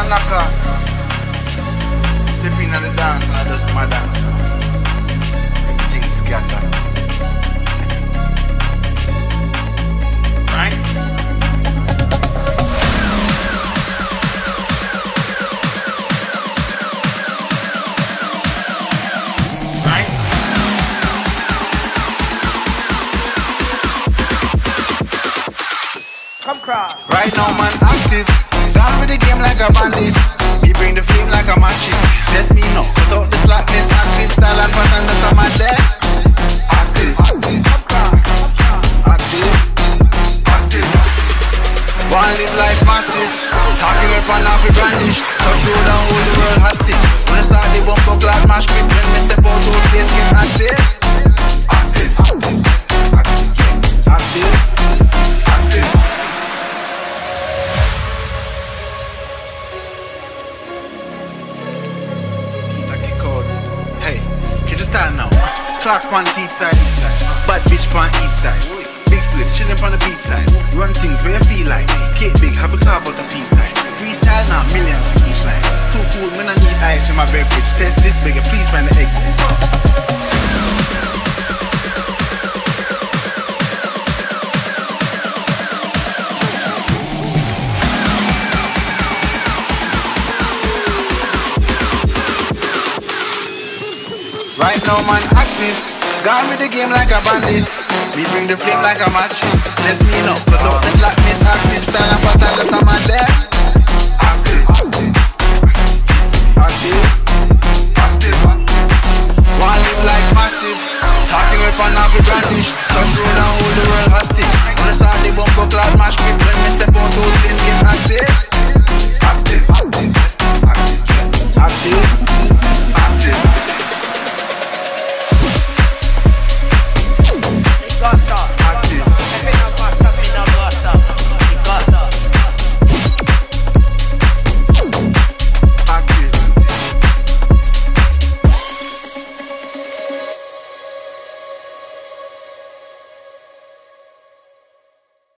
a knocker. Step in on the dance and I just my dance. Everything scatter. Right? Right? Come cross. Right now man active. Gone with the game like a bandit. Me bring the flame like a matches. That's me now. Cut out the slackness. Active style and pattern. That's on my deck. Active. Active. Active. One live life massive. Talking up and off with brandish. Touch road and hold the world hostage. When I start the bumper clad mash pit. When me step out old place get active. Active. Active. Active. Active. Hey, can you style now? Clocks on the east side, bad bitch on each side. Big splits chillin' on the beach side. Run things where you feel like. Cake big, have a carve out the peace side. Freestyle now, millions for each line. Too cool, man, I need ice in my beverage. Test this bigger, please find the exit. Right now man active. Gone with the game like a bandit. Me bring the flame like a mattress. Let's me know. Cut out the slackness, active style and pattern. That's on my deck.